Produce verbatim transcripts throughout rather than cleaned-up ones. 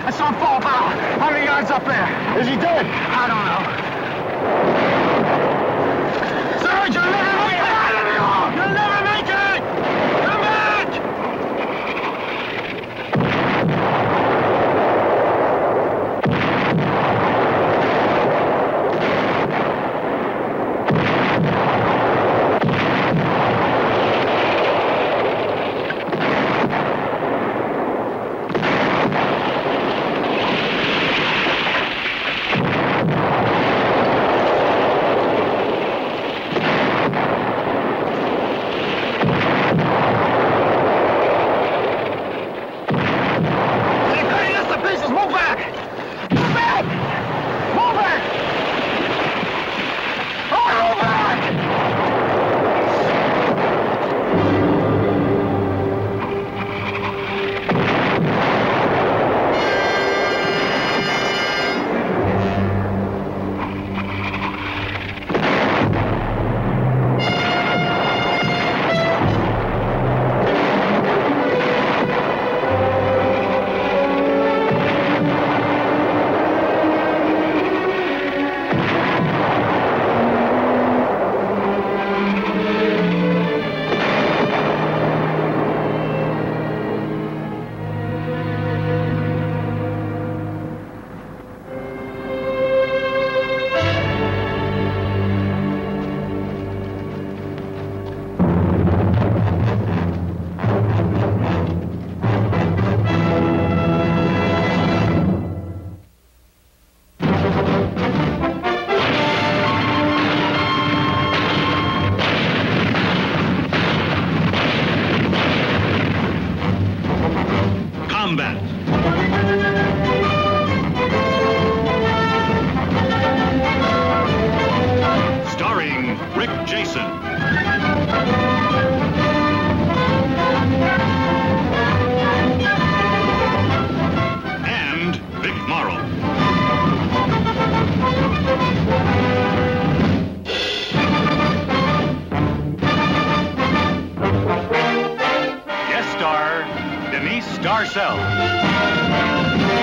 I saw him fall about one hundred yards up there. Is he dead? I don't know. Serge, you'll never make it! You'll never make it! Come back! Denise Darcell.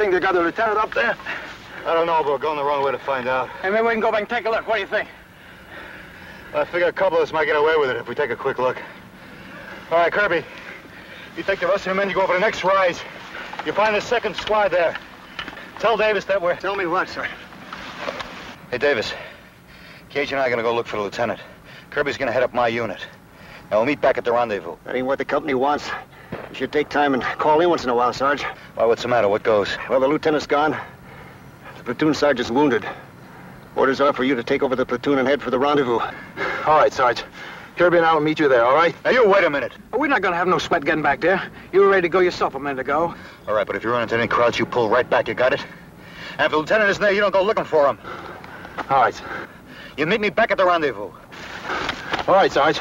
think they got the lieutenant up there? I don't know, but we're going the wrong way to find out. Hey, maybe we can go back and take a look. What do you think? I figure a couple of us might get away with it if we take a quick look. All right, Kirby. You take the rest of the men, you go over the next rise. You find the second squad there. Tell Davis that we're... Tell me what, sir? Hey, Davis. Cage and I are going to go look for the lieutenant. Kirby's going to head up my unit. Now, we'll meet back at the rendezvous. That ain't what the company wants. You should take time and call in once in a while, Sarge. Why, what's the matter? What goes? Well, the lieutenant's gone. The platoon sergeant's wounded. Orders are for you to take over the platoon and head for the rendezvous. All right, Sarge. Kirby and I will meet you there, all right? Now, you wait a minute. We're not going to have no sweat getting back there. You were ready to go yourself a minute ago. All right, but if you run into any crowds, you pull right back. You got it? And if the lieutenant isn't there, you don't go looking for him. All right. You meet me back at the rendezvous. All right, Sarge.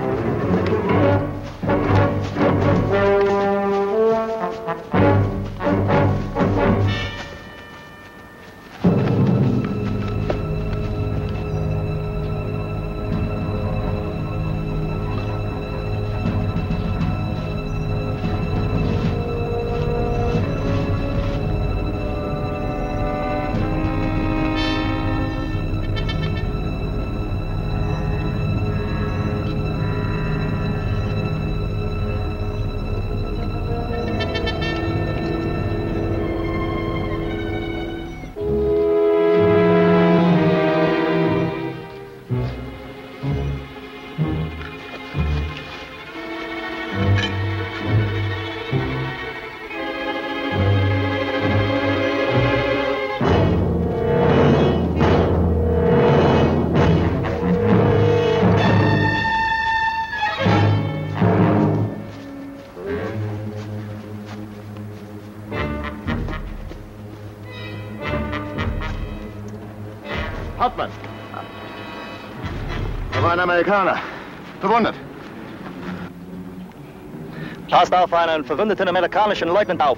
Hauptmann. Da war ein Amerikaner. Verwundet. Passt auf einen verwundeten amerikanischen Leutnant auf.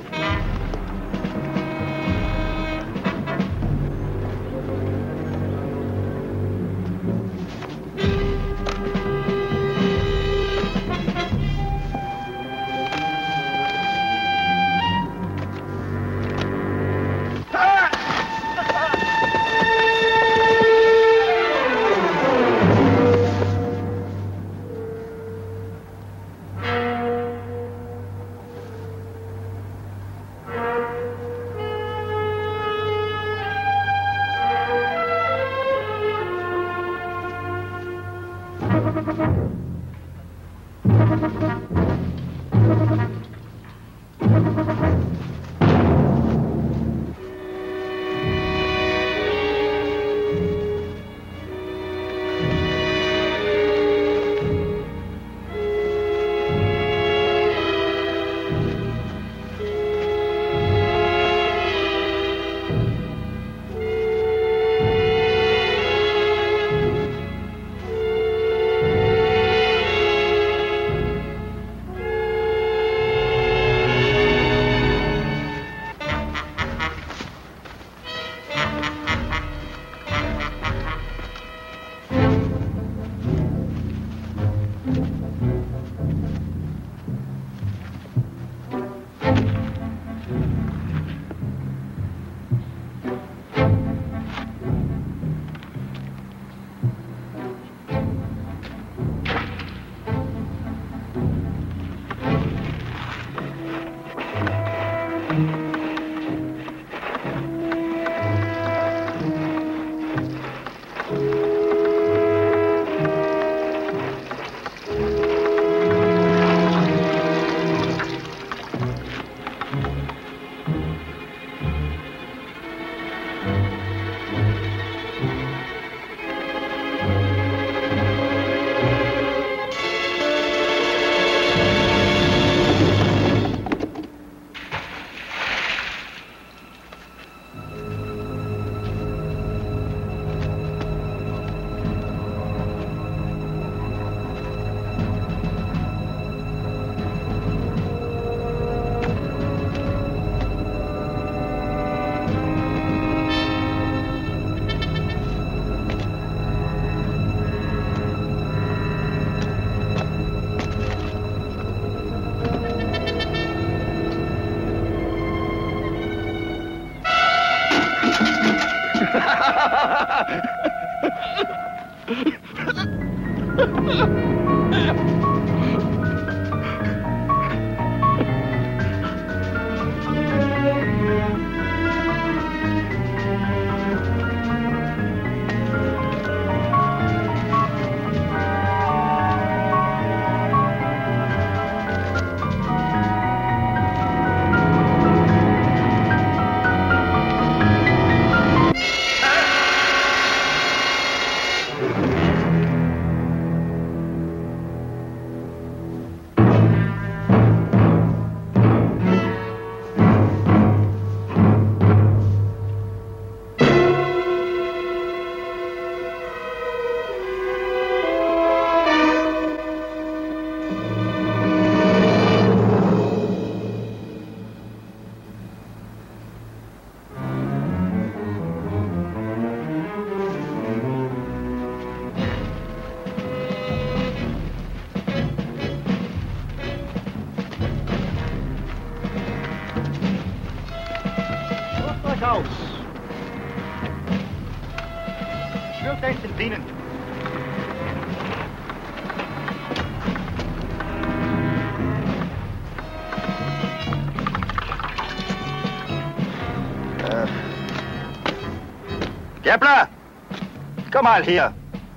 Kepler! Komm mal hier.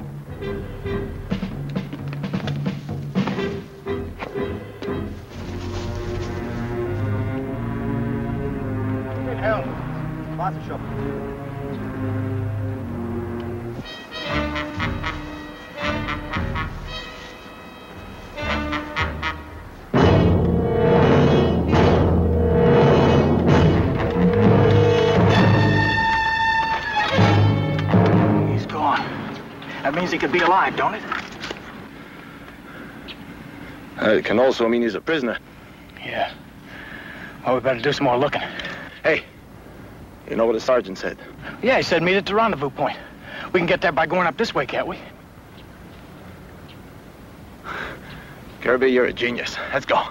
Helm, warte schon. That means he could be alive, don't it? Uh, it can also mean he's a prisoner. Yeah. Well, we better do some more looking. Hey, you know what the sergeant said? Yeah, he said meet at the rendezvous point. We can get there by going up this way, can't we? Kirby, you're a genius. Let's go.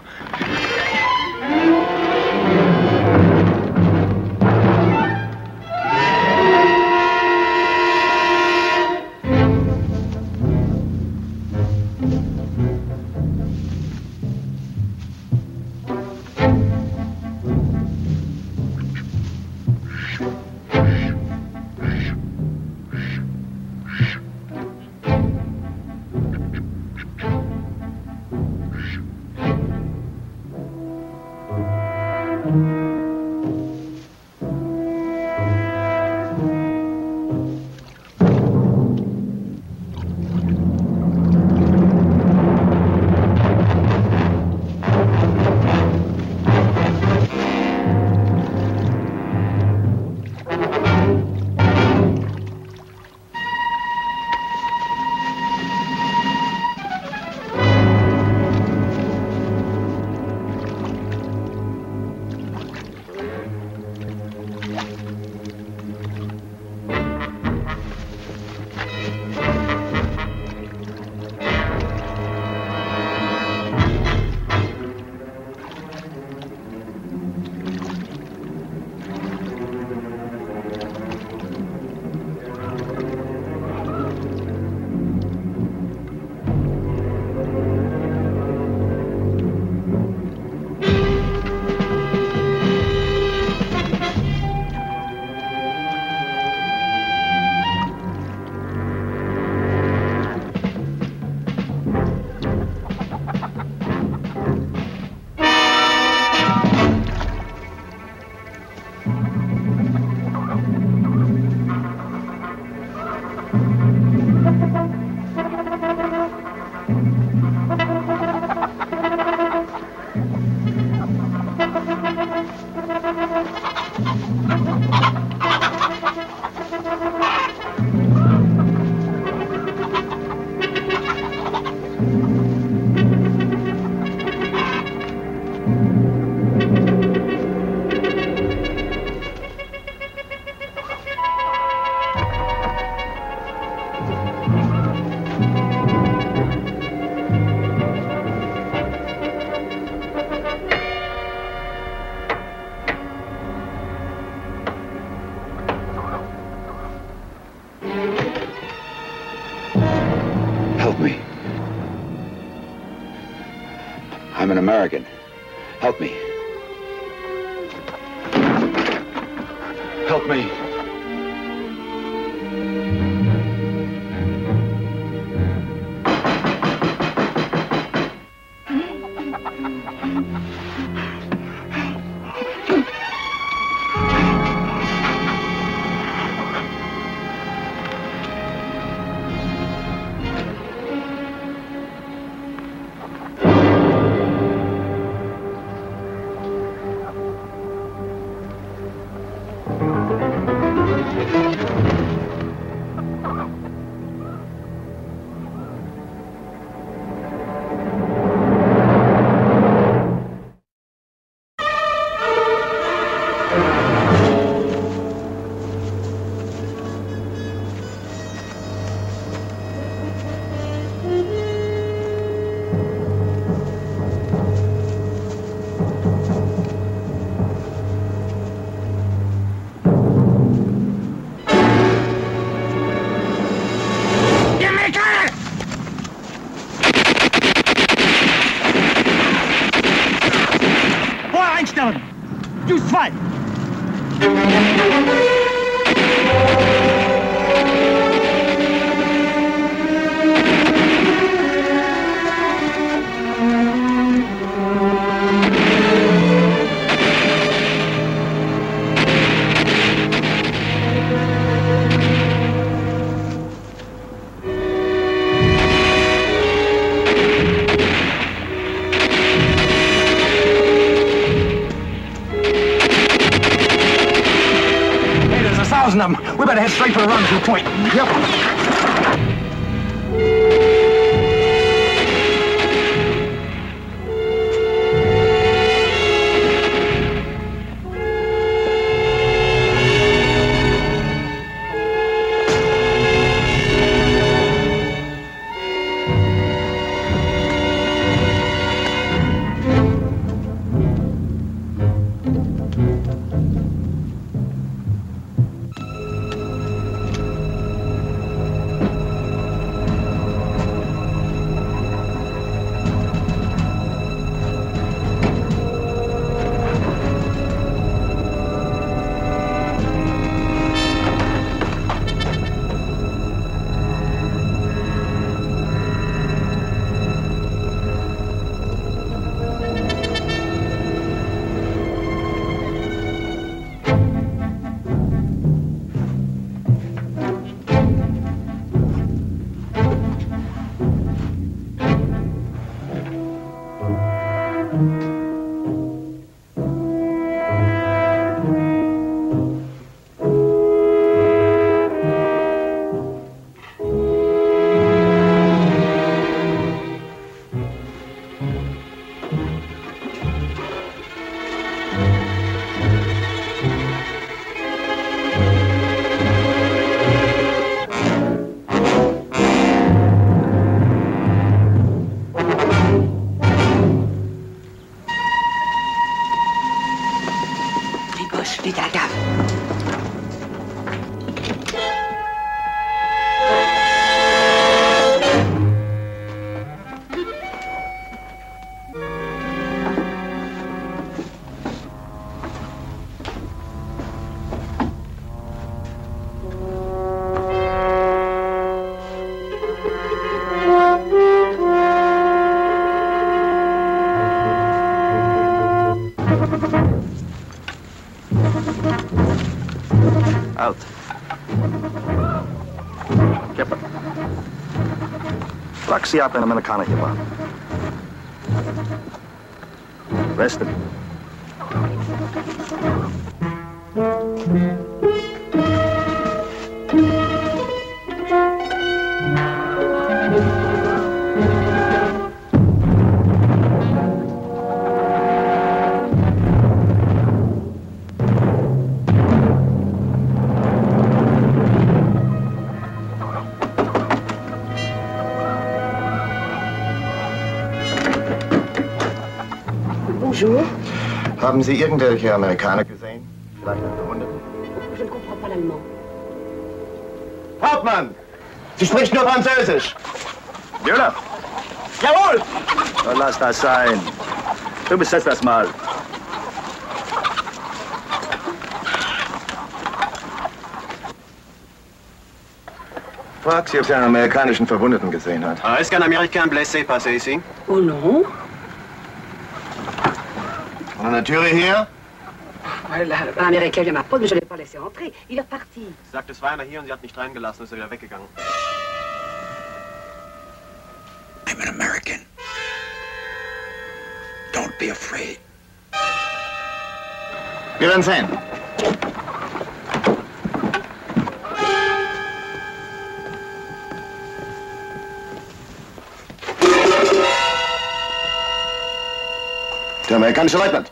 I'm an American. Help me. Help me. We better head straight for the rendezvous point. Yep. Out. Kipper. Frakcija Panamericana chyba. Rested. Bonjour. Haben Sie irgendwelche Amerikaner gesehen? Vielleicht einen Verwundeten? Je ne comprends pas l'allemand. Hauptmann! Sie spricht nur Französisch! Müller! Jawohl! Lass das sein. Du besetzt das mal. Frag sie, ob sie einen amerikanischen Verwundeten gesehen hat. Ah, est-ce qu'un Américain blessé passait ici? Oh non. On a Türe hier? L'Américain vient ma pote, mais je ne l'ai pas laissé entrer. Il est parti. Sie sagt, es war einer hier und sie hat nicht reingelassen, ist er wieder weggegangen. I'm an American. Don't be afraid. Wir werden sehen. Der amerikanische Leutnant.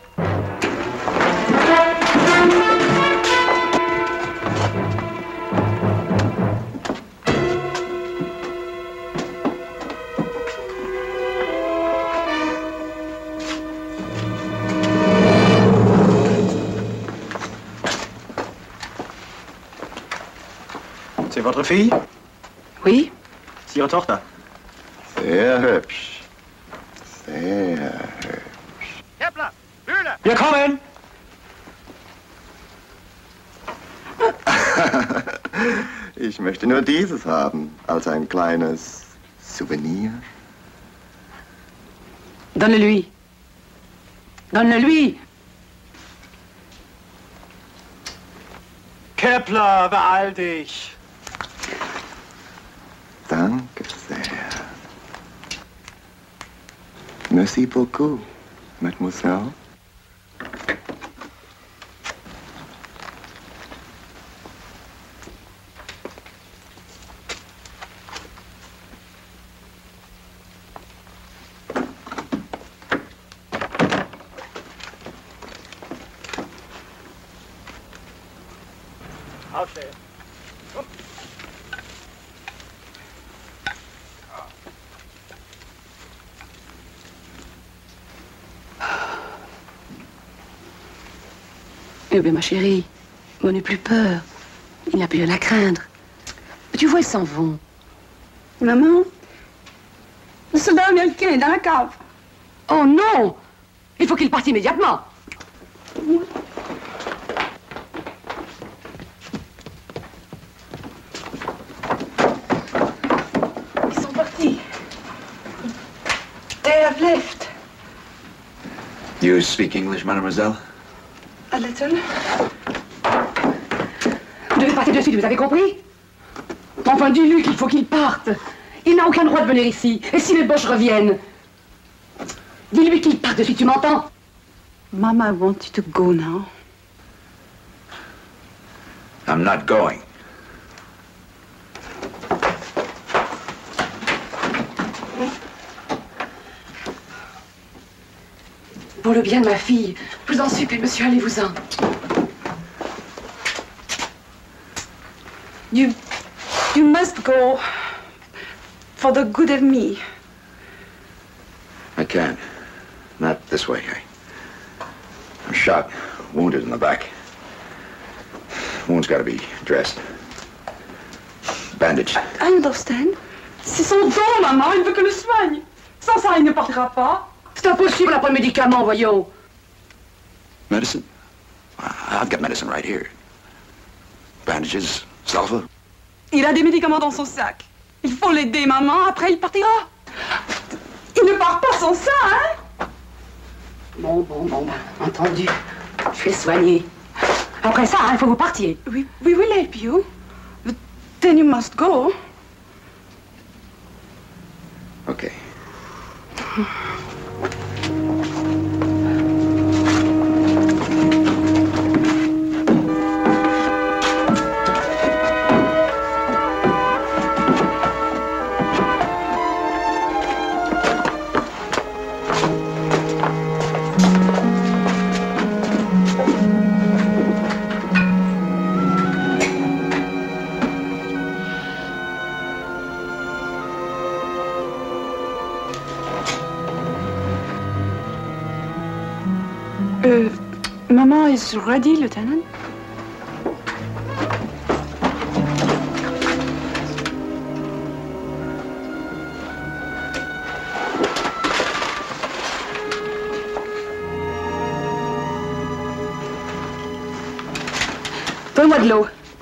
C'est votre fille? Oui. C'est Ihre Tochter? Sehr hübsch. Sehr hübsch. Kepler! Bühne! Wir kommen! Ich möchte nur dieses haben, als ein kleines Souvenir. Donne-le-lui. Donne-le-lui. Kepler, beeil dich! Danke sehr. Merci beaucoup, mademoiselle. Aufstehen. Eh bien, ma chérie, on n'a plus peur. Il n'y a plus rien à craindre. Tu vois, ils s'en vont. Maman, le soldat américain est dans la cave. Oh non! Il faut qu'il parte immédiatement. Ils sont partis. They have left. You speak English, mademoiselle? A little. Vous devez partir de suite, vous avez compris? Enfin, dis-lui qu'il faut qu'il parte. Il n'a aucun droit de venir ici. Et si les Boches reviennent? Dis-lui qu'il parte de suite, tu m'entends? Mama, I want you to go now. I'm not going. Pour le bien de ma fille, je vous en supplie, monsieur, allez-vous-en. You, you must go for the good of me. I can't. Not this way. I, I'm shot, wounded in the back. Wound's got to be dressed. Bandaged. I understand. C'est son don, maman. Il veut que le soigne. Sans ça, il ne partira pas. C'est impossible, on n'a pas de médicaments, voyons. Medicine? I've got medicine right here. Bandages, sulfa. Il a des médicaments dans son sac. Il faut l'aider, maman. Après, il partira. Il ne part pas sans ça, hein? Bon, bon, bon, ben, entendu. Je vais soigner. Après ça, hein, il faut que vous partiez. We, we will help you. But then you must go. Okay. Uh, Mama is ready, Lieutenant. Donne-moi de l'eau.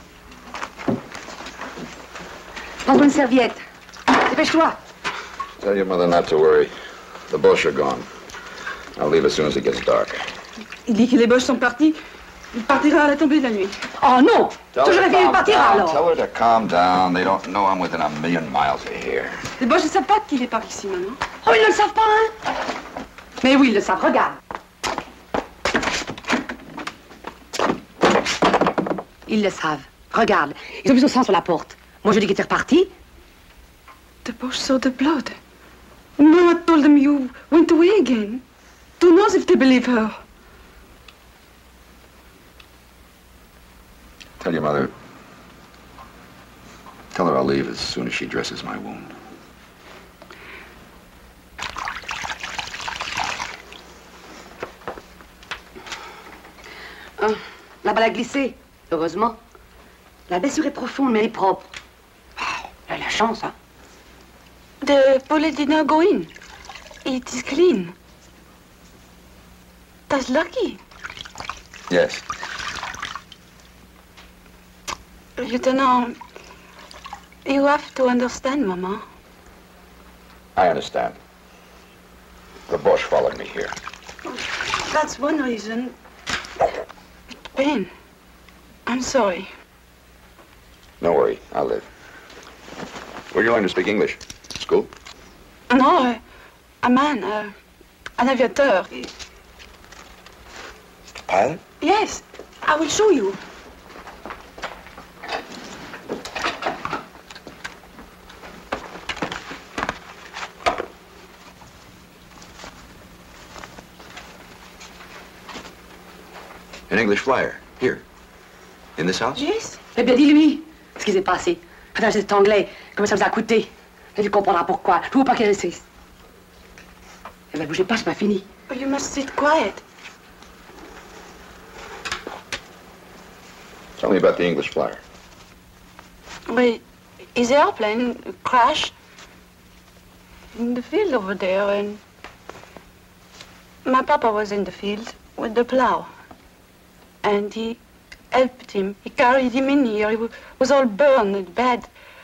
Prends-toi une serviette. Dépêche-toi. Tell your mother not to worry. The Boches are gone. I'll leave as soon as it gets dark. Il dit que les Boches sont partis. Il partira à la tombée de la nuit. Oh non! Toujours la il partira alors. Tell her to calm down. They don't know I'm within a million miles of here. Les Boches ne savent pas qu'il est par ici, maman. Oh, ils ne le savent pas, hein? Mais oui, ils le savent. Regarde. Ils le savent. Regarde. Ils ont mis au sang sur la porte. Moi, je dis qu'il était reparti. The Boches saw the blood. Mama told them you went away again. Who knows if they believe her? Tell your mother. Tell her I'll leave as soon as she dresses my wound. Ah, la balle a glissé. Heureusement. La blessure est profonde, mais elle est propre. Oh, elle a la chance, hein? The bullet did not go in. It is clean. That's lucky. Yes. Lieutenant, you have to understand, Mama. I understand. The Boche followed me here. That's one reason. Pain. I'm sorry. No worry, I'll live. Where'd you learn to speak English? School? No, uh, a man, uh, an aviateur. Pilot? Yes, I will show you. An English flyer. Here. In this house? Yes. Eh bien, dis-lui ce qui s'est passé. Attends, cet anglais, comment ça vous a coûté. Et tu comprendras pourquoi. Je ne veux pas qu'elle reste. Eh bien, bougez pas, c'est pas fini. Oh, you must sit quiet. Tell me about the English flyer. Well, his airplane crashed in the field over there, and my papa was in the field with the plow. And he helped him. He carried him in here. He was all burned and bad.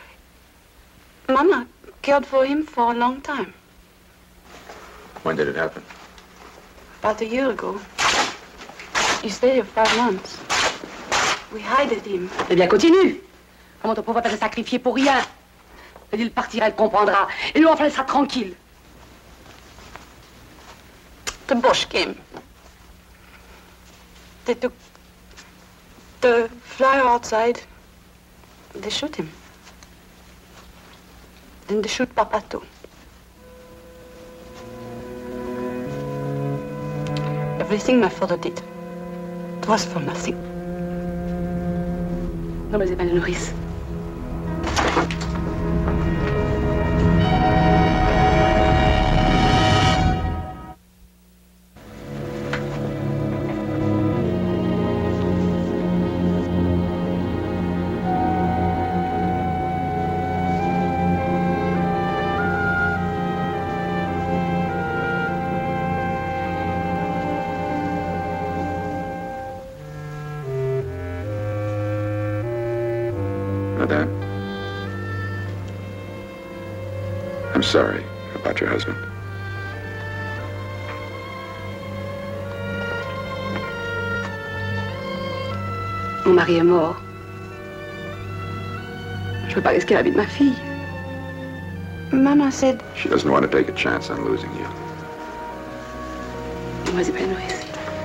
Mama cared for him for a long time. When did it happen? About a year ago. He stayed here five months. We hided him. Eh bien, continue. Comment ton pauvre père s'est sacrifié pour rien? Elle dit, il partira, elle comprendra. Et nous, enfin, elle sera tranquille. The Boche came. They took the flyer outside. They shoot him. Then they shoot Papa too. Everything my father did, it was for nothing. Non, mais c'est pas la nourrice. Madame, I'm sorry about your husband. Mon mari est mort. Je veux pas risquer la vie de ma fille. Mama said, She doesn't want to take a chance on losing you. Vas-y, pas la nourrice.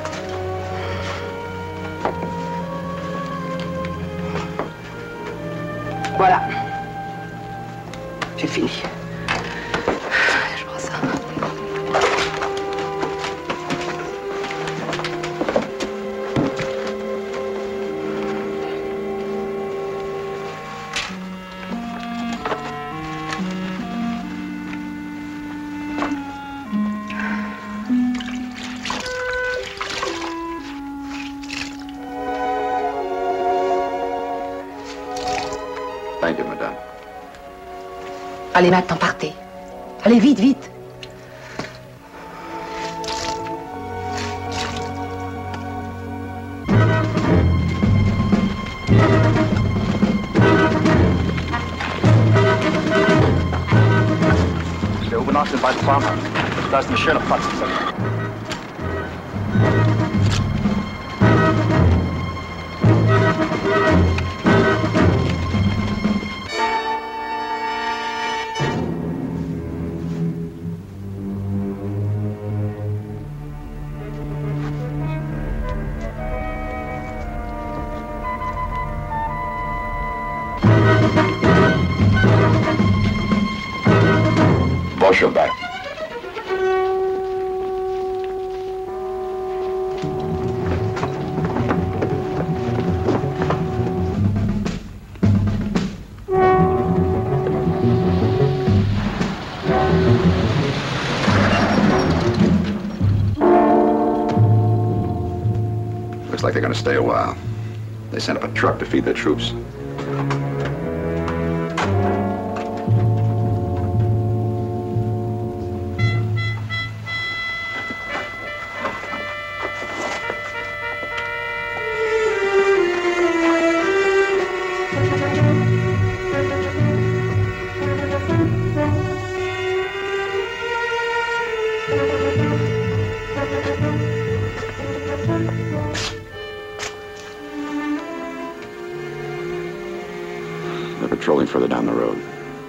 Voilà. J'ai fini. Je prends ça. Thank you, madame. Allez, maintenant, partez. Allez, vite, vite. Der übernachtet bei der Farmhaus. Da ist eine schöne Platz. Bosch back. Looks like they're gonna stay a while. They sent up a truck to feed their troops. They're patrolling further down the road.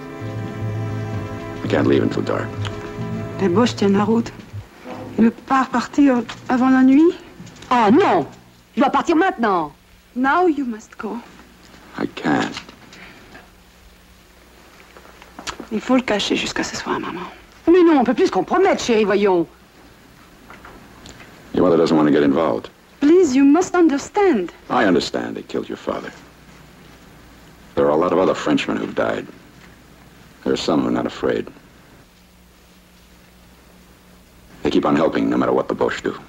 I can't leave until dark. Les Boches tiennent la route. Il ne peut pas repartir avant la nuit. Oh non! Je dois partir maintenant. Now you must go. I can't. Il faut le cacher jusqu'à ce soir, maman. Mais non, on peut plus se compromettre, chérie, voyons. Your mother doesn't want to get involved. Please, you must understand. I understand they killed your father. There are a lot of other Frenchmen who've died. There are some who are not afraid. They keep on helping no matter what the Boche do.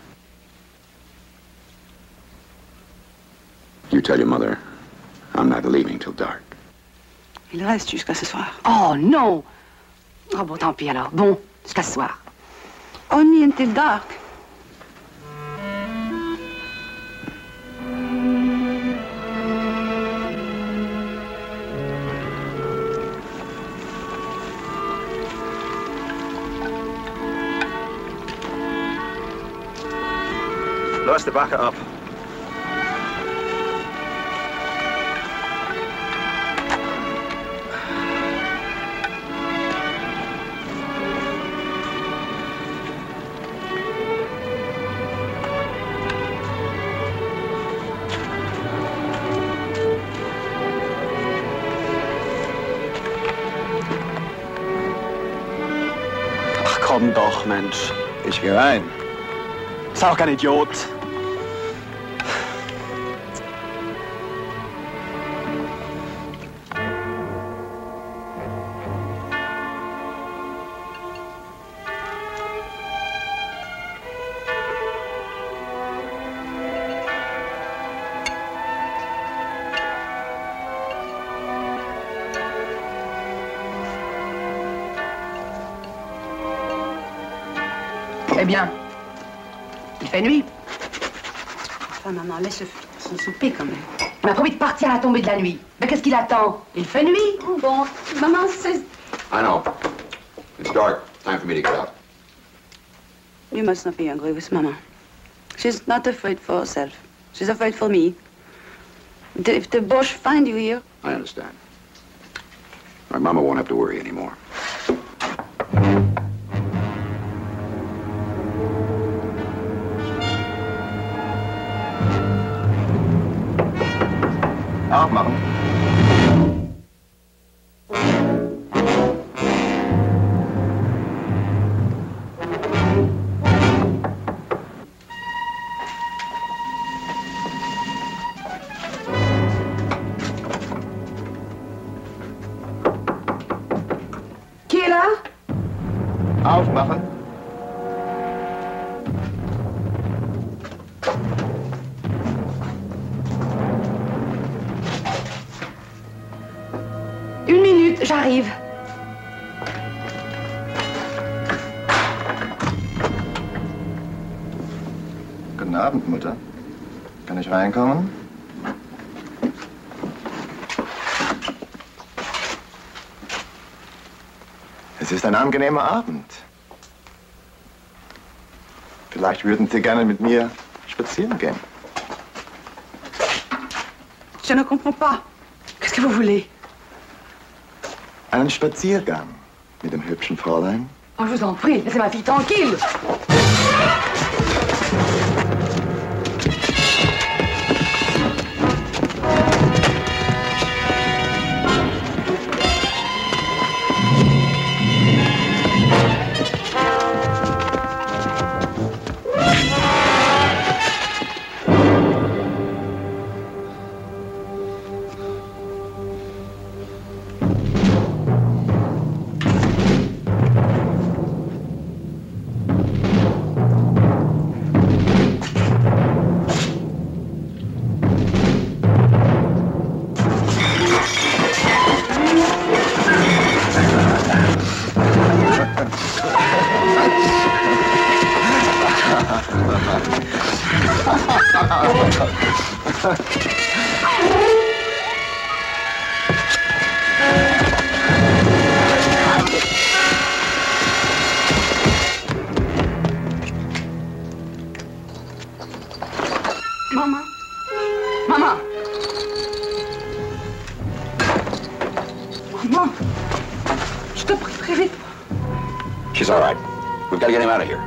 You tell your mother I'm not leaving till dark. Il reste jusqu'à ce soir. Oh non! Oh bon, tant pis alors. Bon, jusqu'à ce soir. Only until dark. Lois de bakken op. Ach komm doch, Mensch. Ich geh rein. Ist auch kein Idiot. Eh bien, il fait nuit. Enfin, maman, laisse son souper quand même. On a promis de partir à la tombée de la nuit. Mais qu'est-ce qu'il attend? Il fait nuit. Oh bon, maman, c'est... I know. It's dark. Time for me to get out. You must not be angry with Mama. She's not afraid for herself. She's afraid for me. If the Boche find you here... I understand. My mama won't have to worry anymore. Aufmachen. Qui est là? Aufmachen. Une minute, j'arrive. Guten Abend, Mutter. Kann ich reinkommen? Es ist ein angenehmer Abend. Vielleicht würden Sie gerne mit mir spazieren gehen. Je ne comprends pas. Qu'est-ce que vous voulez? Einen Spaziergang mit dem hübschen Fräulein. Oh, je vous en prie, laissez ma fille tranquille. Maman. Maman. Maman. Je te prie, très vite. She's all right. We've got to get him out of here.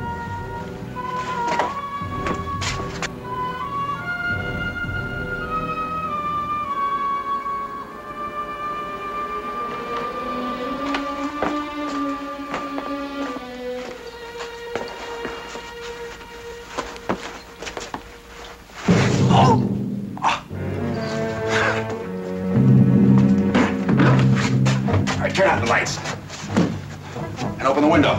Turn out the lights. And open the window.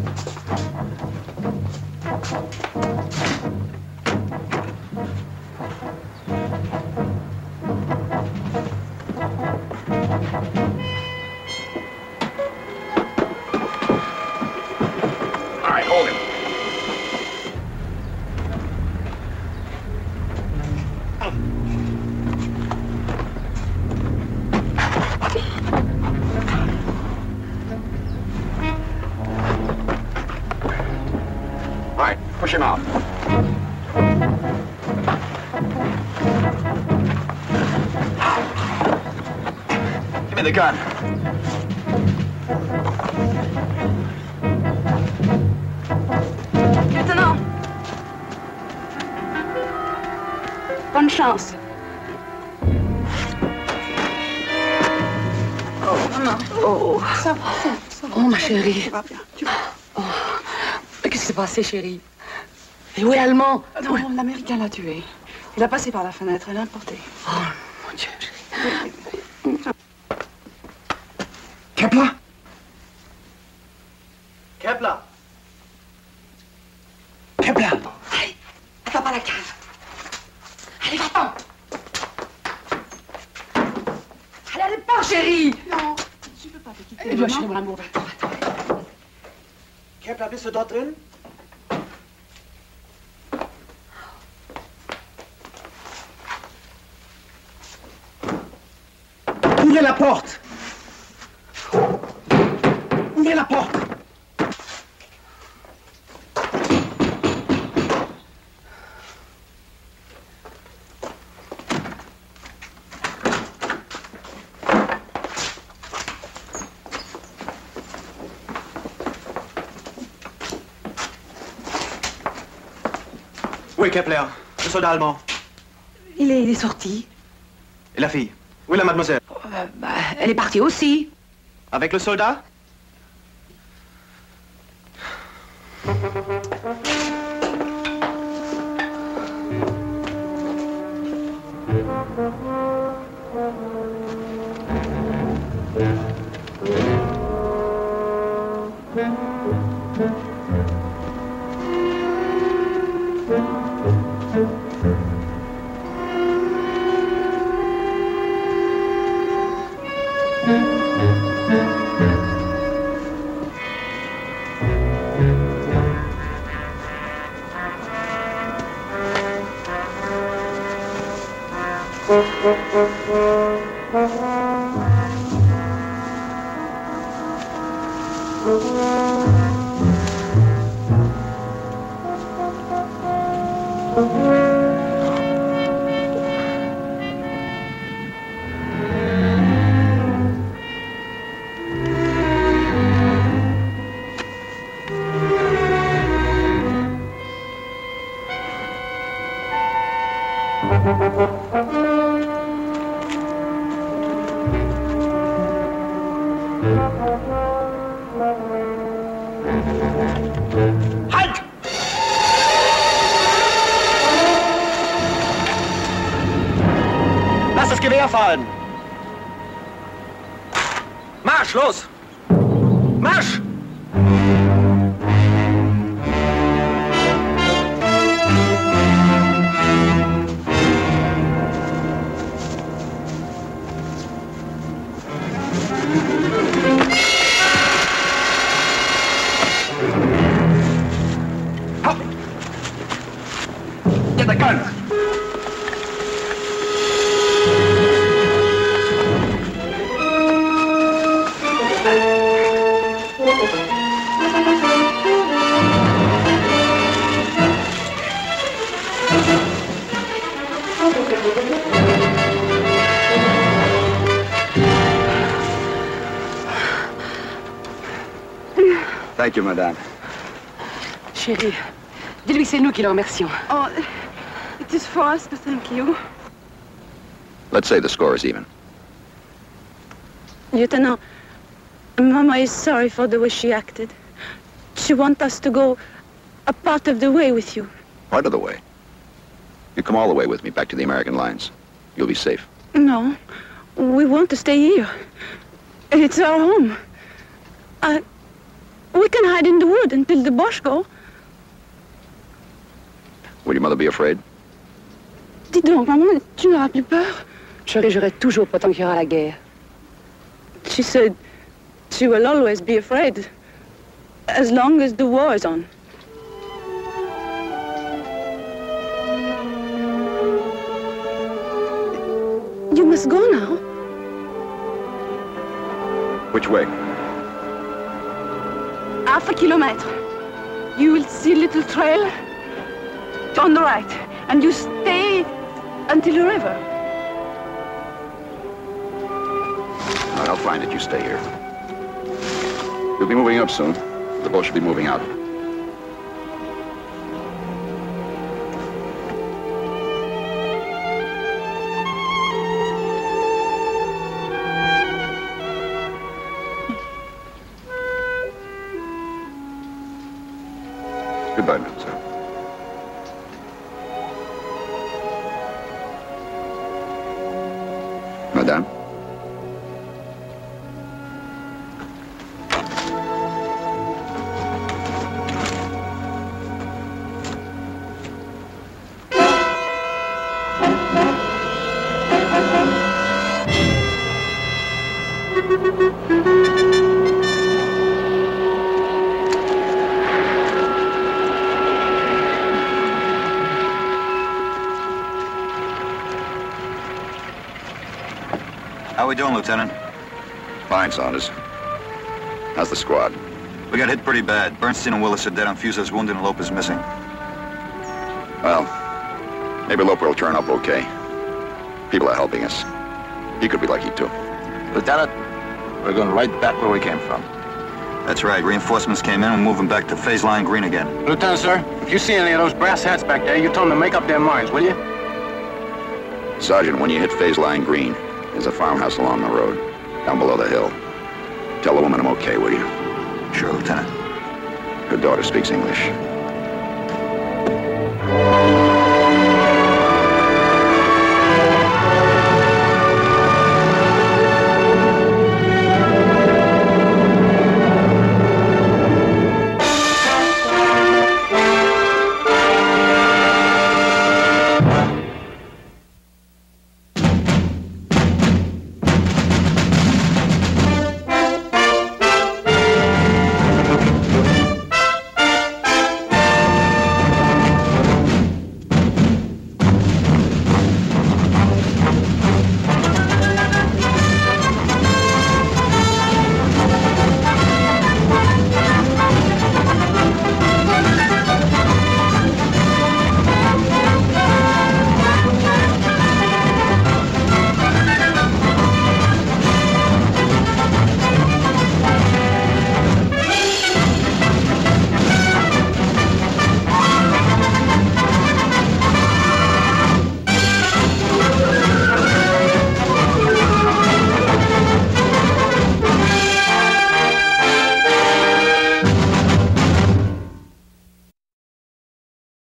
All right, hold him. All right, push him out. Give me the gun. Lieutenant. Bonne chance. Oh, maman. Oh, Ça va, ça va. oh ma chérie. Tu vas bien, tu vas bien. Oh. Mais qu'est-ce qui s'est passé, chérie? Et où est l'Allemand? Non, l'Américain l'a tué. Il a passé par la fenêtre et l'a emporté. Oh, mon Dieu, chérie. Kepler? Kepler! Kepler! Allez, va pas à la cave. Allez, va-t'en. Allez, allez pas, chérie. Non, je ne peux pas te quitter. Eh bien, chérie, mon amour, va-t'en, va-t'en. Kepler, bist du dort drin? Ouvrez la porte! Ouvrez la porte! Où est Kepler? Le soldat allemand. Il est, il est sorti. Et la fille? Où est la mademoiselle? Euh, bah, elle est partie aussi. Avec le soldat? Halt! Lass das Gewehr fallen! Marsch, los! Marsch! Get the gun! Thank you, madame. Chérie, dis-lui que c'est nous qui le remercions. Oh, it is for us to thank you. Let's say the score is even. Lieutenant, Mama is sorry for the way she acted. She wants us to go a part of the way with you. Part of the way. You come all the way with me back to the American lines. You'll be safe. No, we want to stay here. It's our home. Uh, we can hide in the wood until the Boche go. Will your mother be afraid? Dis donc, maman, tu n'auras plus peur? Chérie, j'aurai toujours pas tant qu'il y aura la guerre. She said she will always be afraid as long as the war is on. You must go now. Which way? Half a kilometer. You will see a little trail on the right, and you stay until the river. All right, I'll find it. You stay here. You'll be moving up soon. The boat should be moving out. Goodbye, mademoiselle. Madame? How we doing, Lieutenant? Fine, Saunders. How's the squad? We got hit pretty bad. Bernstein and Willis are dead on Fusel's wounded and Lopez missing. Well, maybe Loper will turn up okay. People are helping us. He could be lucky, too. Lieutenant, we're going right back where we came from. That's right. Reinforcements came in and we're moving back to phase line green again. Lieutenant, sir, if you see any of those brass hats back there, you tell them to make up their minds, will you? Sergeant, when you hit phase line green, there's a farmhouse along the road, down below the hill. Tell the woman I'm okay, will you? Sure, Lieutenant. Her daughter speaks English.